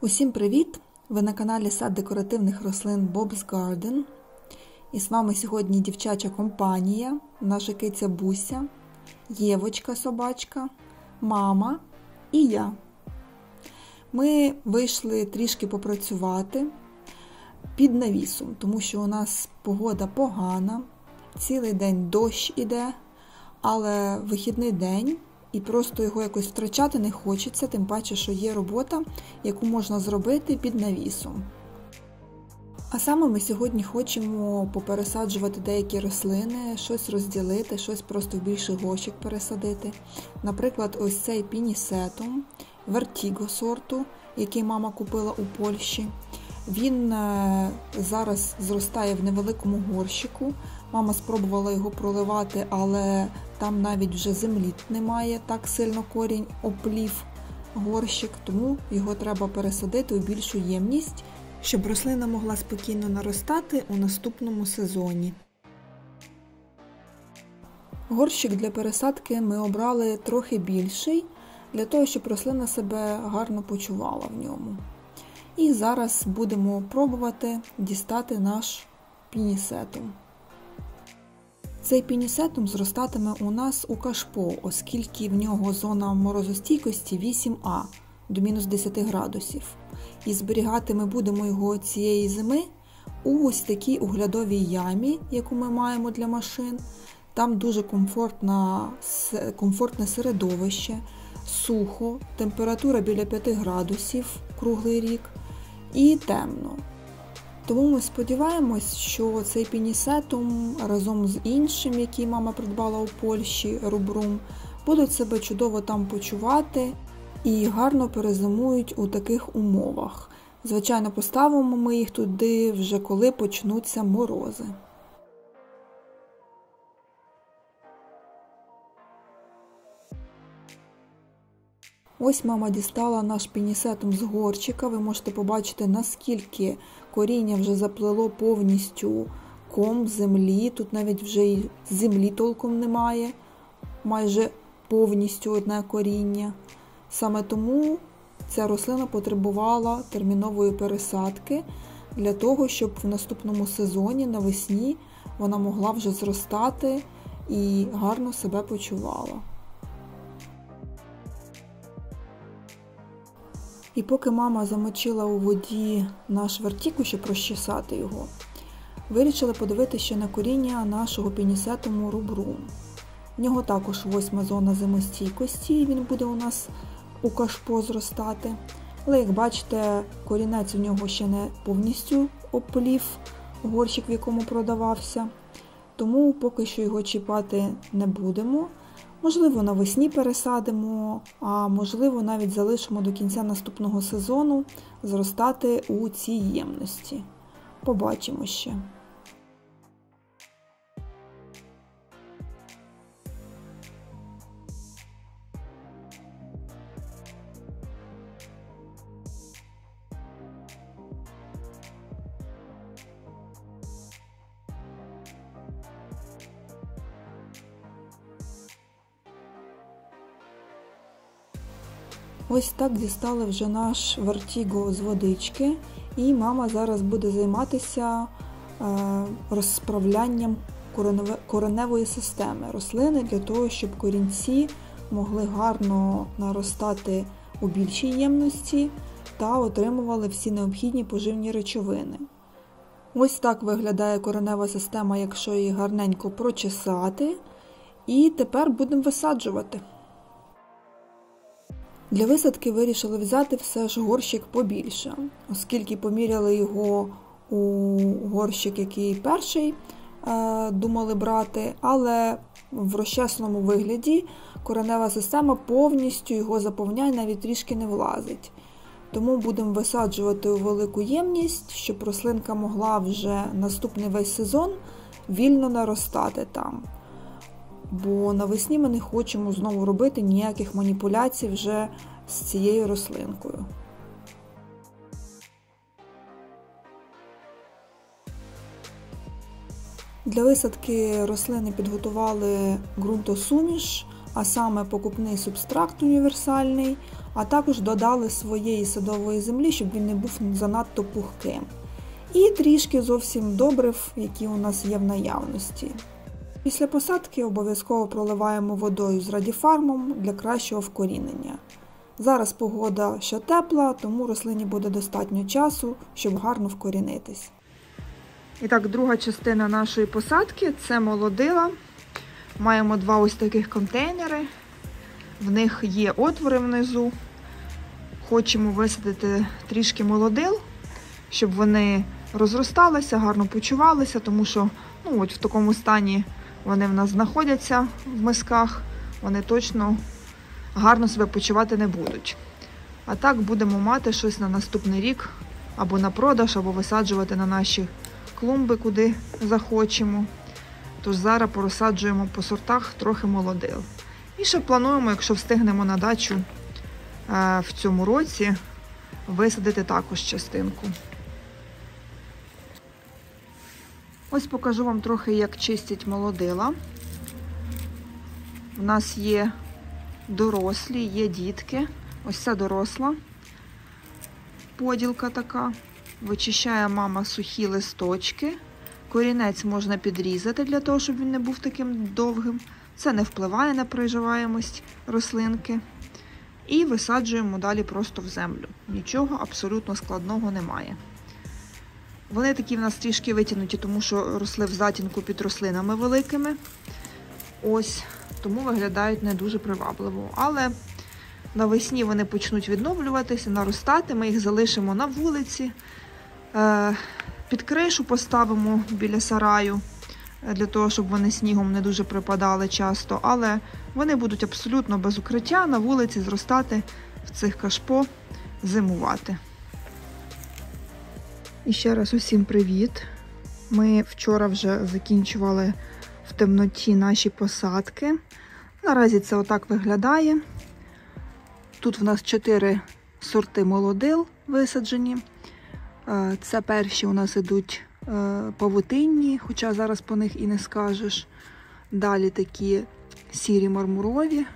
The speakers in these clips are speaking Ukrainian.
Усім привіт! Ви на каналі Сад декоративних рослин Bob's Garden. І з вами сьогодні дівчача компанія, наша киця Буся, Євочка собачка, мама і я. Ми вийшли трішки попрацювати під навісом, тому що у нас погода погана, цілий день дощ іде, але вихідний день. І просто його якось втрачати не хочеться, тим паче, що є робота, яку можна зробити під навісом. А саме ми сьогодні хочемо попересаджувати деякі рослини, щось розділити, щось просто в більший горщик пересадити. Наприклад, ось цей пінісетум, Vertigo сорту, який мама купила у Польщі. Він зараз зростає в невеликому горщику. Мама спробувала його проливати, але там навіть вже землі немає, так сильно корінь оплів горщик, тому його треба пересадити у більшу ємність, щоб рослина могла спокійно наростати у наступному сезоні. Горщик для пересадки ми обрали трохи більший, для того, щоб рослина себе гарно почувала в ньому. І зараз будемо пробувати дістати наш пінісетум. Цей пінісетум зростатиме у нас у кашпо, оскільки в нього зона морозостійкості 8А до мінус 10 градусів. І зберігати ми будемо його цієї зими у ось такій оглядовій ямі, яку ми маємо для машин. Там дуже комфортне середовище, сухо, температура біля 5 градусів круглий рік і темно. Тому ми сподіваємось, що цей пінісетум разом з іншим, який мама придбала у Польщі, рубрум, будуть себе чудово там почувати і гарно перезимують у таких умовах. Звичайно, поставимо ми їх туди вже коли почнуться морози. Ось мама дістала наш пінісетум з горщика. Ви можете побачити, наскільки коріння вже заплело повністю ком землі. Тут навіть вже і землі толком немає. Майже повністю одне коріння. Саме тому ця рослина потребувала термінової пересадки, для того, щоб в наступному сезоні, навесні, вона могла вже зростати і гарно себе почувала. І поки мама замочила у воді наш Vertigo, щоб розчесати його, вирішили подивитися ще на коріння нашого пінісетуму рубрум. В нього також 8-ма зона зимостійкості, і він буде у нас у кашпо зростати. Але, як бачите, корінець у нього ще не повністю оплів горщик, в якому продавався. Тому поки що його чіпати не будемо. Можливо, навесні пересадимо, а можливо, навіть залишимо до кінця наступного сезону зростати у цій ємності. Побачимо ще. Ось так дістали вже наш Vertigo з водички, і мама зараз буде займатися розправлянням кореневої системи рослини, для того, щоб корінці могли гарно наростати у більшій ємності та отримували всі необхідні поживні речовини. Ось так виглядає коренева система, якщо її гарненько прочесати. І тепер будемо висаджувати. Для висадки вирішили взяти все ж горщик побільше, оскільки поміряли його у горщик, який перший думали брати, але в розчесному вигляді коренева система повністю його заповняє, навіть трішки не влазить. Тому будемо висаджувати у велику ємність, щоб рослинка могла вже наступний весь сезон вільно наростати там. Бо навесні ми не хочемо знову робити ніяких маніпуляцій вже з цією рослинкою. Для висадки рослини підготували ґрунтосуміш, а саме покупний субстракт універсальний, а також додали своєї садової землі, щоб він не був занадто пухким. І трішки зовсім добрив, які у нас є в наявності. Після посадки обов'язково проливаємо водою з радіфармом для кращого вкорінення. Зараз погода ще тепла, тому рослині буде достатньо часу, щоб гарно вкорінитись. І так, друга частина нашої посадки – це молодила. Маємо два ось таких контейнери. В них є отвори внизу. Хочемо висадити трішки молодил, щоб вони розросталися, гарно почувалися, тому що от в такому стані вони в нас знаходяться в мисках, вони точно гарно себе почувати не будуть. А так будемо мати щось на наступний рік, або на продаж, або висаджувати на наші клумби, куди захочемо. Тож зараз порозсаджуємо по сортах трохи молодил. І ще плануємо, якщо встигнемо на дачу в цьому році, висадити також частинку. Ось покажу вам трохи, як чистять молодила. У нас є дорослі, є дітки. Ось ця доросла поділка така. Вичищає мама сухі листочки. Корінець можна підрізати для того, щоб він не був таким довгим. Це не впливає на приживаємость рослинки. І висаджуємо далі просто в землю. Нічого абсолютно складного немає. Вони такі в нас трішки витягнуті, тому що росли в затінку під рослинами великими. Ось, тому виглядають не дуже привабливо. Але навесні вони почнуть відновлюватися, наростати. Ми їх залишимо на вулиці. Під кришу поставимо біля сараю, для того, щоб вони снігом не дуже припадали часто. Але вони будуть абсолютно без укриття на вулиці зростати в цих кашпо, зимувати. І ще раз усім привіт! Ми вчора вже закінчували в темноті наші посадки. Наразі це отак виглядає. Тут в нас 4 сорти молодил висаджені. Це перші у нас ідуть павутинні, хоча зараз по них і не скажеш. Далі такі сірі мармурові.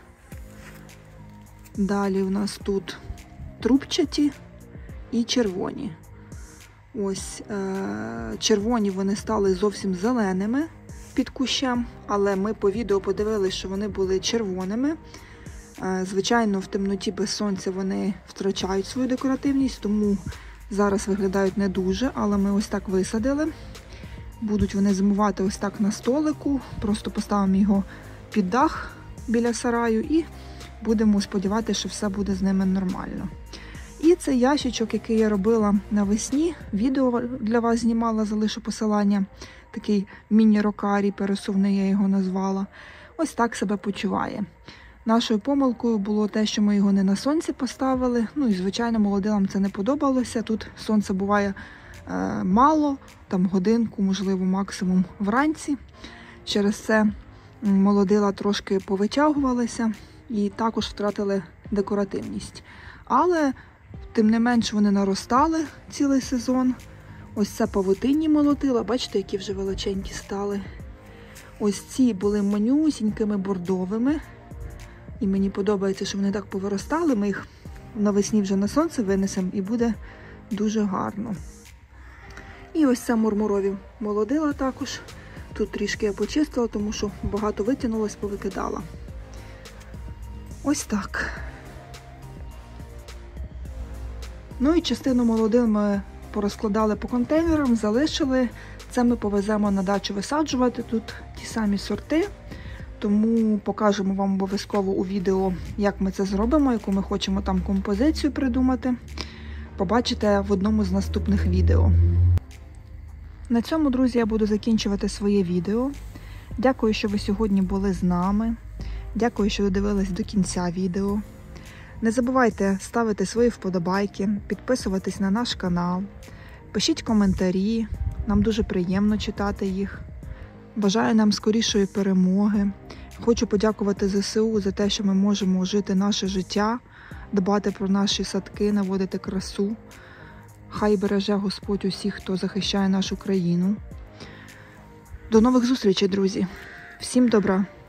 Далі у нас тут трубчаті і червоні. Ось червоні вони стали зовсім зеленими під кущем, але ми по відео подивилися, що вони були червоними. Звичайно, в темноті без сонця вони втрачають свою декоративність, тому зараз виглядають не дуже, але ми ось так висадили. Будуть вони зимувати ось так на столику, просто поставимо його під дах біля сараю і будемо сподіватися, що все буде з ними нормально. І цей ящичок, який я робила навесні, відео для вас знімала, залишу посилання. Такий міні-рокарій пересувний, я його назвала. Ось так себе почуває. Нашою помилкою було те, що ми його не на сонці поставили. Ну і, звичайно, молодилам це не подобалося. Тут сонце буває мало, там годинку, можливо, максимум вранці. Через це молодила трошки повитягувалися і також втратили декоративність. Але тим не менш вони наростали цілий сезон. Ось це павутинні молодила, бачите, які вже величенькі стали. Ось ці були манюсінькими бордовими. І мені подобається, що вони так повиростали. Ми їх навесні вже на сонце винесемо і буде дуже гарно. І ось це мармурові молодила також. Тут трішки я почистила, тому що багато витягнулось, повикидала. Ось так. Ну і частину молодил ми порозкладали по контейнерам, залишили. Це ми повеземо на дачу висаджувати. Тут ті самі сорти. Тому покажемо вам обов'язково у відео, як ми це зробимо, яку ми хочемо там композицію придумати. Побачите в одному з наступних відео. На цьому, друзі, я буду закінчувати своє відео. Дякую, що ви сьогодні були з нами. Дякую, що додивились до кінця відео. Не забувайте ставити свої вподобайки, підписуватись на наш канал. Пишіть коментарі, нам дуже приємно читати їх. Бажаю нам скорішої перемоги. Хочу подякувати ЗСУ за те, що ми можемо жити наше життя, дбати про наші садки, наводити красу. Хай береже Господь усіх, хто захищає нашу країну. До нових зустрічей, друзі! Всім добра!